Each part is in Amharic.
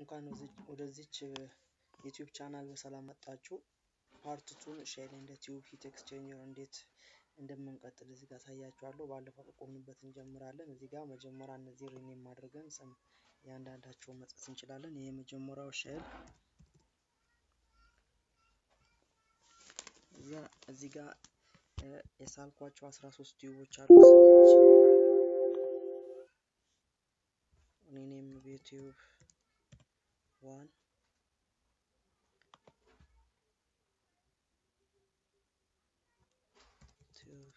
እንኳን ወደዚች ዩቲዩብ ቻናል በሰላም መጣችሁ። ፓርት 2 ሼል እንደ ቲዩብ ሂት ኤክስቼንጀር እንዴት እንደምንቀጥል እዚህ ጋር ታያችኋለሁ። ባለፈው ከቆምንበት እንጀምራለን። እዚህ ጋር መጀመሪያ እነዚህ ሪኔም ማድረግን ስም ያንዳንዳቸው መጻፍ እንችላለን። ይሄ መጀመሪያው ሼል እዚህ ጋር የሳልኳቸው 13 ቲዩቦች አሉ። ሪኔም ዩቲዩብ 1 ቲዩብ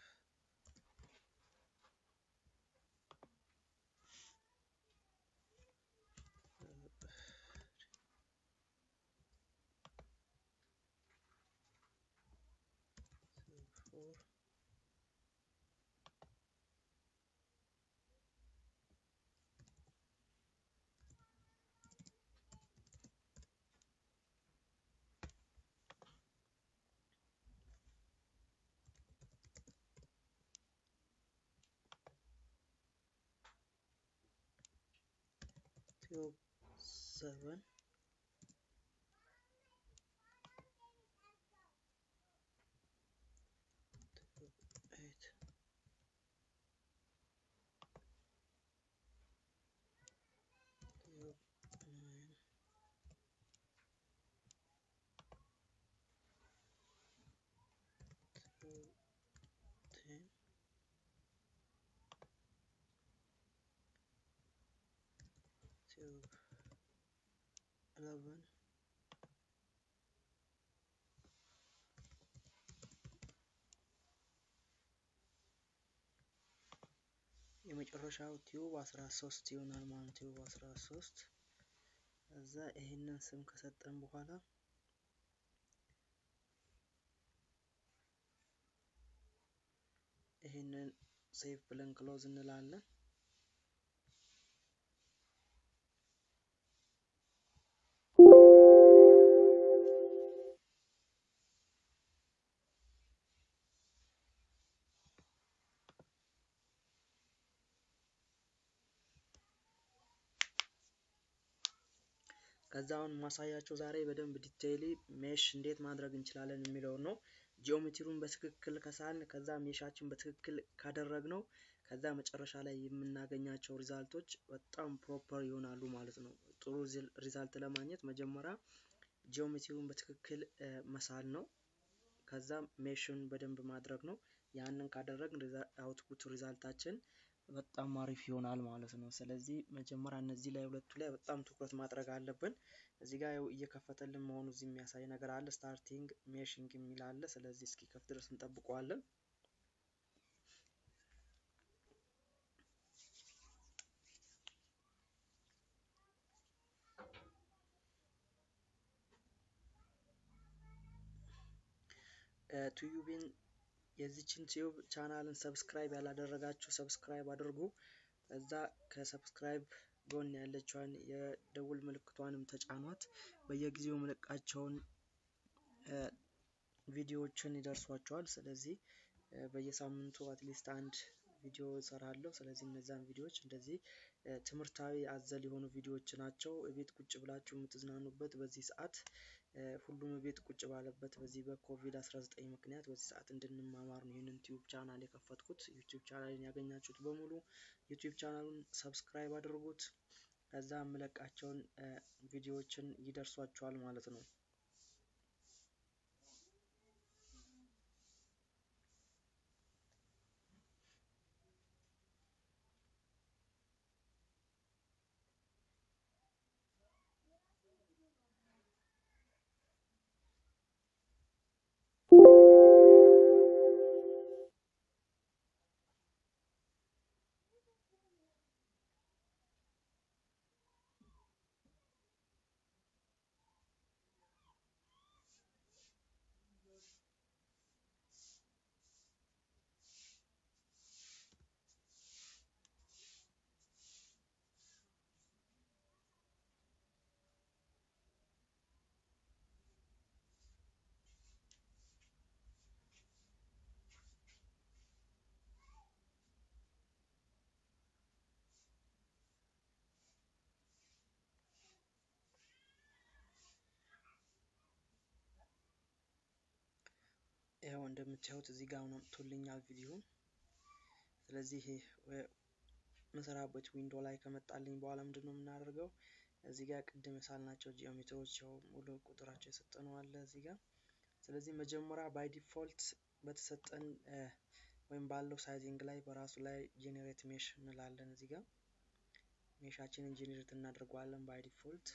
4 tube 7 tube 8 tube 9 tube 10 tube 11 የመጨረሻው ቲዩብ 13 ይሆናል ማለት ቲዩብ 13 እዛ ይሄንን ስም ከሰጠን በኋላ ይሄንን ሴቭ ብለን ክሎዝ እንላለን። ከዛውን ማሳያችሁ ዛሬ በደንብ ዲቴይሊ ሜሽ እንዴት ማድረግ እንችላለን የሚለው ነው። ጂኦሜትሪውን በትክክል ከሳልን ከዛ ሜሻችን በትክክል ካደረግነው ከዛ መጨረሻ ላይ የምናገኛቸው ሪዛልቶች በጣም ፕሮፐር ይሆናሉ ማለት ነው። ጥሩ ሪዛልት ለማግኘት መጀመሪያ ጂኦሜትሪውን በትክክል መሳል ነው። ከዛ ሜሽን በደንብ ማድረግ ነው። ያንን ካደረግን አውትፑት ሪዛልታችን በጣም አሪፍ ይሆናል ማለት ነው። ስለዚህ መጀመሪያ እነዚህ ላይ ሁለቱ ላይ በጣም ትኩረት ማድረግ አለብን። እዚህ ጋር እየከፈተልን መሆኑ እዚህ የሚያሳይ ነገር አለ። ስታርቲንግ ሜሽንግ የሚል አለ። ስለዚህ እስኪ ከፍት ድረስ እንጠብቀዋለን። ዩቲዩብን የዚችን ቲዩብ ቻናልን ሰብስክራይብ ያላደረጋችሁ ሰብስክራይብ አድርጉ። እዛ ከሰብስክራይብ ጎን ያለችውን የደውል ምልክቷንም ተጫኗት። በየጊዜው መልቃቸውን ቪዲዮዎችን ይደርሷቸዋል። ስለዚህ በየሳምንቱ አትሊስት አንድ ቪዲዮ እሰራለሁ። ስለዚህ እነዛን ቪዲዮዎች እንደዚህ ትምህርታዊ አዘል የሆኑ ቪዲዮዎች ናቸው። ቤት ቁጭ ብላችሁ የምትዝናኑበት በዚህ ሰዓት ሁሉም ቤት ቁጭ ባለበት በዚህ በኮቪድ-19 ምክንያት በዚህ ሰዓት እንድንማማር ነው ይሄንን ዩቲዩብ ቻናል የከፈትኩት። ዩቲዩብ ቻናልን ያገኛችሁት በሙሉ ዩቲዩብ ቻናሉን ሰብስክራይብ አድርጉት። ከዛ የምለቃቸውን ቪዲዮዎችን ይደርሷቸዋል ማለት ነው። ያው እንደምታዩት እዚህ ጋር አምጥቶልኛል ቪዲዮ። ስለዚህ መሰራበት ዊንዶው ላይ ከመጣልኝ በኋላ ምንድነው የምናደርገው? እዚህ ጋር ቅድም የሳልናቸው ጂኦሜትሪዎች ያው ሙሉ ቁጥራቸው የሰጠነው አለ እዚህ ጋር። ስለዚህ መጀመሪያ ባይ ዲፎልት በተሰጠን ወይም ባለው ሳይዚንግ ላይ በራሱ ላይ ጄኔሬት ሜሽ እንላለን። እዚህ ጋር ሜሻችንን ጄኔሬት እናደርገዋለን ባይ ዲፎልት።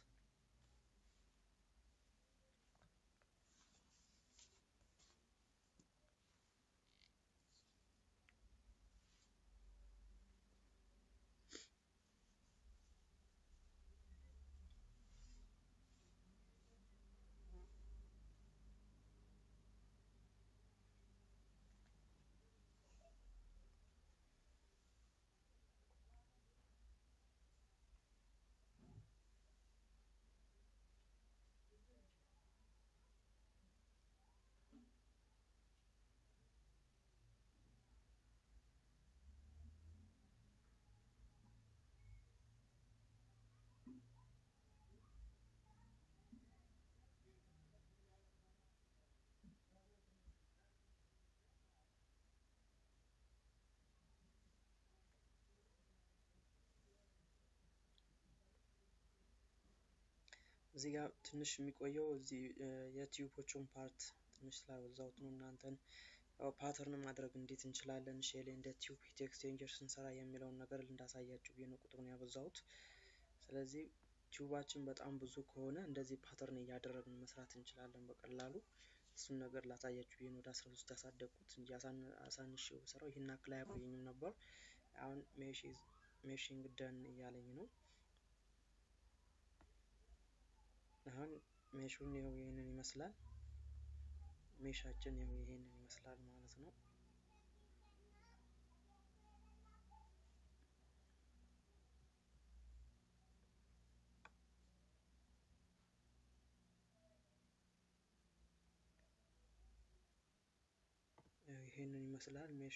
እዚህ ጋር ትንሽ የሚቆየው እዚህ የቲዩቦቹን ፓርት ትንሽ ስላበዛሁት ነው። እናንተን ያው ፓተርን ማድረግ እንዴት እንችላለን ሼል እንደ ቲዩብ ሂት ኤክስቼንጀር ስንሰራ የሚለውን ነገር እንዳሳያችሁ ብዬ ነው ቁጥሩን ያበዛሁት። ስለዚህ ቲዩባችን በጣም ብዙ ከሆነ እንደዚህ ፓተርን እያደረግን መስራት እንችላለን በቀላሉ። እሱን ነገር ላሳያችሁ ብዬ ነው ወደ 13 ያሳደግኩት እንጂ አሳንሼው ብሰራው ይሄን ያክል አያቆየኝም ነበር። አሁን ሜሽንግ ደን እያለኝ ነው። አሁን ሜሹን ይኸው ይሄንን ይመስላል። ሜሻችን ይኸው ይሄንን ይመስላል ማለት ነው። ይሄንን ይመስላል ሜሹ።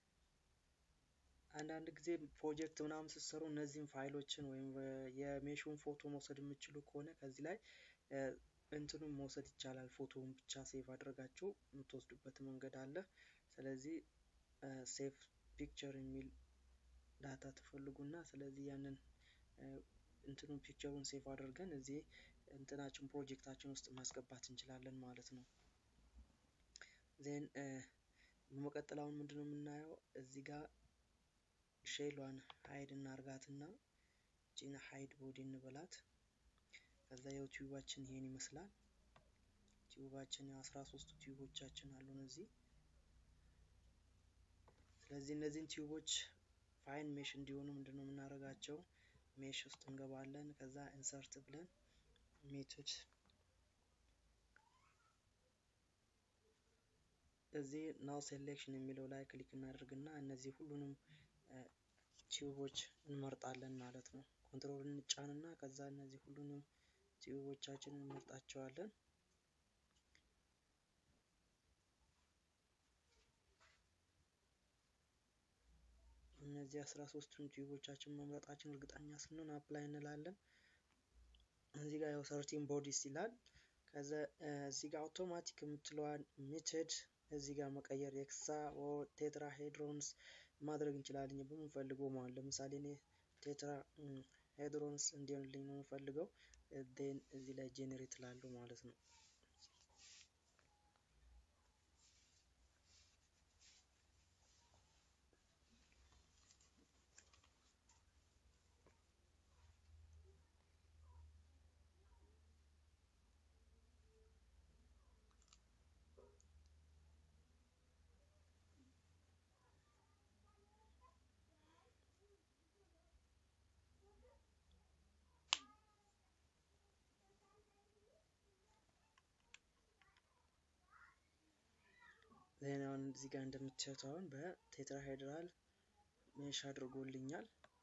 አንዳንድ ጊዜ ፕሮጀክት ምናምን ስትሰሩ እነዚህን ፋይሎችን ወይም የሜሹን ፎቶ መውሰድ የምትችሉ ከሆነ ከዚህ ላይ እንትኑን መውሰድ ይቻላል። ፎቶውን ብቻ ሴቭ አድርጋችሁ የምትወስዱበት መንገድ አለ። ስለዚህ ሴቭ ፒክቸር የሚል ዳታ ትፈልጉና ስለዚህ ያንን እንትኑን ፒክቸሩን ሴቭ አድርገን እዚህ እንትናችን ፕሮጀክታችን ውስጥ ማስገባት እንችላለን ማለት ነው። ዜን በመቀጠል ምንድነው የምናየው እዚህ ጋር ሼሏን ሃይድ እናርጋትና ጂና ሃይድ ቦዲ እንበላት። ከዛ ዩቲዩባችን ይሄን ይመስላል። ቲዩባችን 13 ቲዩቦቻችን አሉን እዚህ። ስለዚህ እነዚህን ቲዩቦች ፋይን ሜሽ እንዲሆኑ ምንድነው የምናደርጋቸው? ሜሽ ውስጥ እንገባለን። ከዛ ኢንሰርት ብለን ሜቶድ እዚህ ናው ሴሌክሽን የሚለው ላይ ክሊክ እናደርግና እነዚህ ሁሉንም ቲዩቦች እንመርጣለን ማለት ነው። ኮንትሮል እንጫንና ከዛ እነዚህ ሁሉንም ቲዩቦቻችንን እንመርጣቸዋለን። እነዚህ 13ቱን ቲዩቦቻችን መምረጣችን እርግጠኛ ስንሆን አፕላይ እንላለን። እዚህ ጋር ያው 13 ቦዲስ ይላል። ከዛ እዚህ ጋር አውቶማቲክ የምትለዋን ሜተድ እዚህ ጋር መቀየር ኤክሳ ኦር ቴትራ ሄድሮንስ ማድረግ እንችላለን በምንፈልገው ማለት። ለምሳሌ እኔ ቴትራ ሄድሮንስ እንዲሆንልኝ ነው የምፈልገው። ዴን እዚህ ላይ ጄኔሬት ላለው ማለት ነው። ዜናውን እዚህ ጋር እንደምታዩት አሁን በቴትራሄድራል ሜሽ አድርጎልኛል።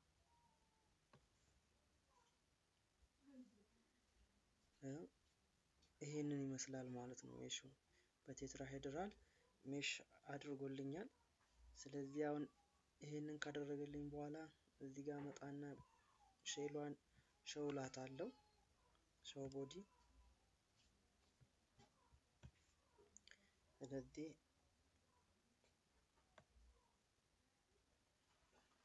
ይሄንን ይመስላል ማለት ነው። ሜሹ በቴትራሄድራል ሜሽ አድርጎልኛል። ስለዚህ አሁን ይሄንን ካደረገልኝ በኋላ እዚህ ጋር መጣና ሼሏን ሾውላት አለው ሾው ቦዲ። ስለዚህ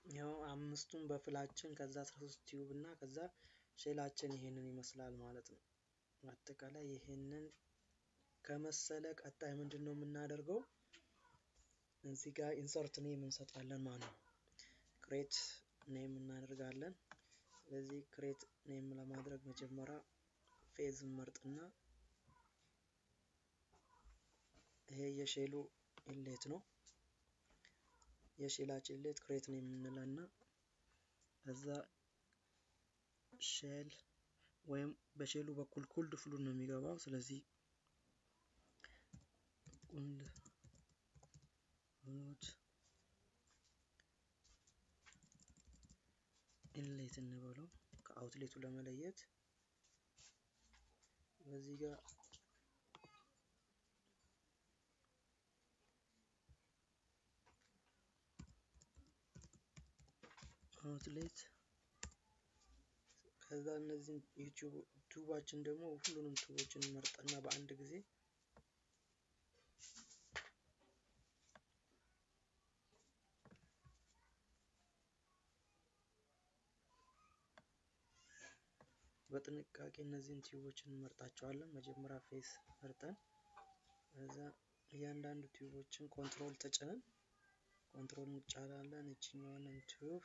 ያው አምስቱን በፍላችን ከዛ 13 ቲዩብ እና ከዛ ሼላችን ይሄንን ይመስላል ማለት ነው። አጠቃላይ ይሄንን ከመሰለ ቀጣይ ምንድነው የምናደርገው? እዚህ ጋር ኢንሰርት ኔም እንሰጣለን ማለት ነው። ክሬት ኔም እናደርጋለን። ስለዚህ ክሬት ኔም ለማድረግ መጀመሪያ ፌዝ መርጥና ይሄ የሼሉ ኢንሌት ነው። የሼላችን ኢንሌት ክሬት ኔም እንለና ከዛ ሼል ወይም በሼሉ በኩል ኩልድ ፍሉድ ነው የሚገባው። ስለዚህ ኩልድ ፍሉድ ኢንሌት እንበለው ከአውትሌቱ ለመለየት። በዚህ ጋር አውትሌት ከዛ እነዚህን ዩቲዩብ ቱባችን ደግሞ ሁሉንም ቱቦችን መርጠና በአንድ ጊዜ በጥንቃቄ እነዚህን ቲዩቦችን እንመርጣቸዋለን። መጀመሪያ ፌስ መርጠን ከዛ እያንዳንዱ ቲዩቦችን ኮንትሮል ተጭነን ኮንትሮል እንጫናለን። እቺኛዋን ቲዩብ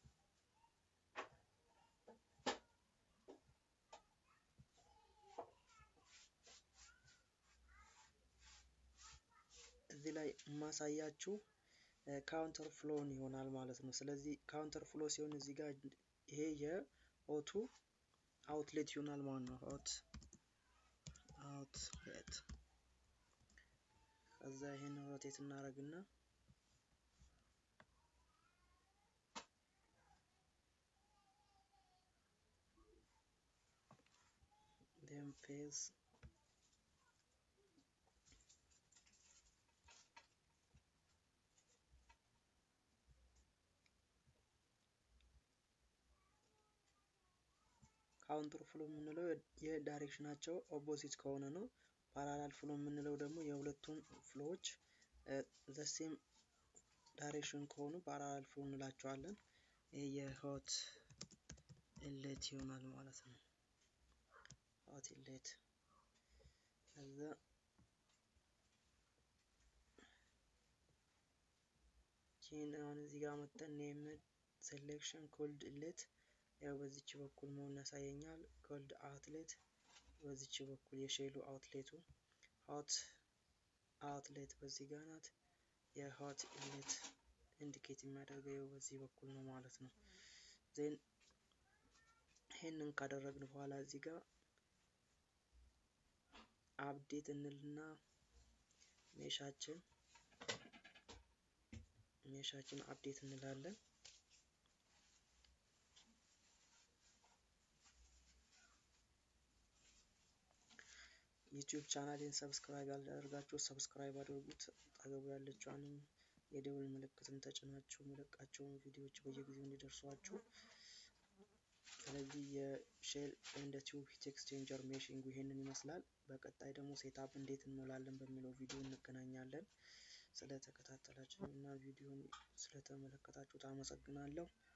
እዚህ ላይ ማሳያችሁ ካውንተር ፍሎውን ይሆናል ማለት ነው። ስለዚህ ካውንተር ፍሎ ሲሆን እዚህ ጋር ይሄ የኦቱ አውትሌት ይሆናል ማለት ነው። አውትሌት ከዛ ይሄን ሮቴት እናደርግና then phase ካውንተር ፍሎ የምንለው የዳይሬክሽናቸው ኦፖዚት ከሆነ ነው። ፓራላል ፍሎ የምንለው ደግሞ የሁለቱን ፍሎዎች ዘሴም ዳይሬክሽን ከሆኑ ፓራላል ፍሎ እንላቸዋለን። ይሄ የሆት ኢንሌት ይሆናል ማለት ነው። ሆት ኢንሌት ከዛ አሁን እዚህ ጋር መጥተን ኔም ሴሌክሽን ኮልድ ኢንሌት ያው በዚች በኩል መሆን ያሳየኛል። ኮልድ አውትሌት በዚች በኩል የሼሉ አውትሌቱ ሆት አውትሌት በዚህ ጋር ናት። የሆት ኢንሌት ኢንዲኬት የሚያደርገው በዚህ በኩል ነው ማለት ነው። ዜን ይሄንን ካደረግን በኋላ እዚህ ጋር አፕዴት እንልና ሜሻችን አፕዴት እንላለን። ዩቲዩብ ቻናሌን ሰብስክራይብ ያላደረጋችሁ ሰብስክራይብ አድርጉት። አጠገቡ ያለችዋንም የደውል ምልክትን ተጭናችሁ መለቃቸውን ቪዲዮዎች በየጊዜው እንዲደርሷችሁ። ስለዚህ የሼል ኤንድ ቲዩብ ሂት ኤክስቼንጀር ሜሽንጉ ይሄንን ይመስላል። በቀጣይ ደግሞ ሴትአፕ እንዴት እንሞላለን በሚለው ቪዲዮ እንገናኛለን። ስለተከታተላችሁ እና ቪዲዮን ስለተመለከታችሁ አመሰግናለሁ።